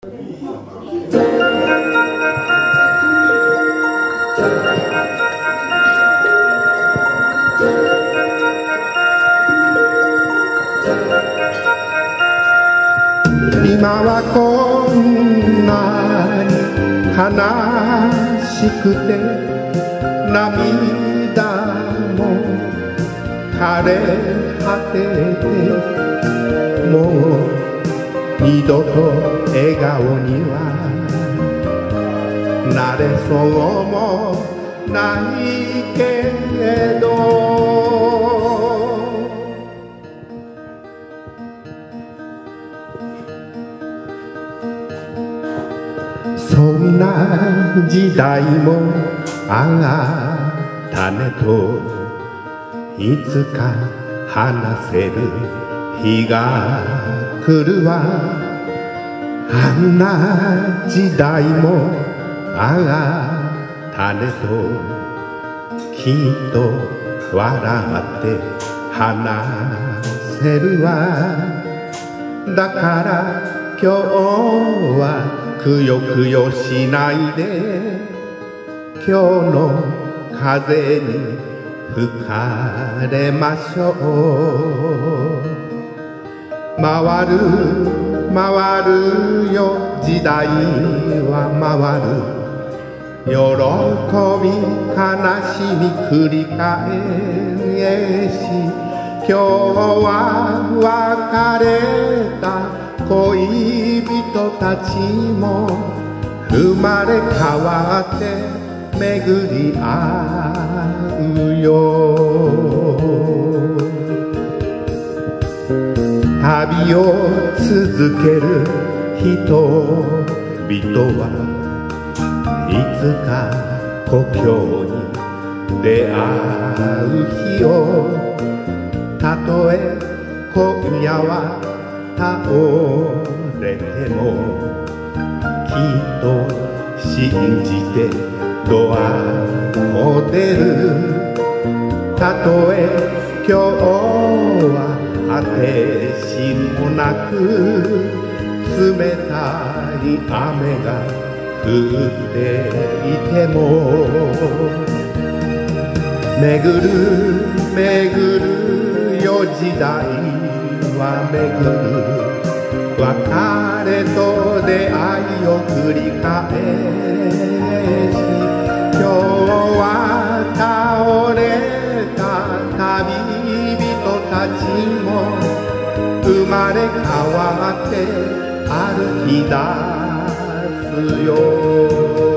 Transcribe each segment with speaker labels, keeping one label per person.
Speaker 1: 今はこんなに悲しくて涙も枯れ果てて、もう二度と笑顔にはなれそうもないけど、そんな時代もあったねと、いつか話せる日が来るわ。あんな時代もあったねと、きっと笑って話せるわ。だから今日はくよくよしないで、今日の風に吹かれましょう。回る回るよ時代は回る、喜び悲しみ繰り返し、今日は別れた恋人たちも生まれ変わって巡り合うよ。旅を続ける人々はいつか故郷に出会う日を、たとえ今夜は倒れてもきっと信じてドアを出る。たとえ今日は果てしもなく冷たい雨が降っていても、巡る巡るよ時代は巡る、別れと出会いを繰り返し、今日は倒れた旅人たちも生まれ変わって歩き出すよ。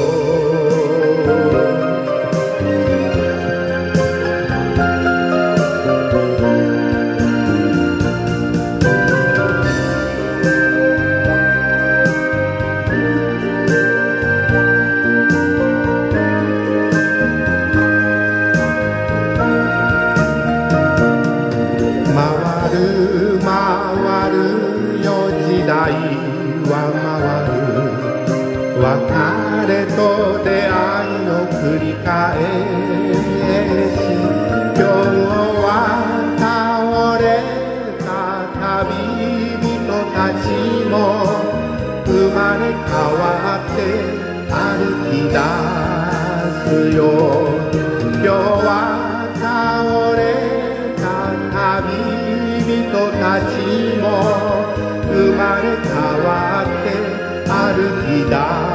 Speaker 1: 回るよ時代は回る、別れと出会いを繰り返し、今日は倒れた旅人たちも生まれ変わって歩き出すよ。今日は倒れた旅人たちも生まれ変わって歩き出す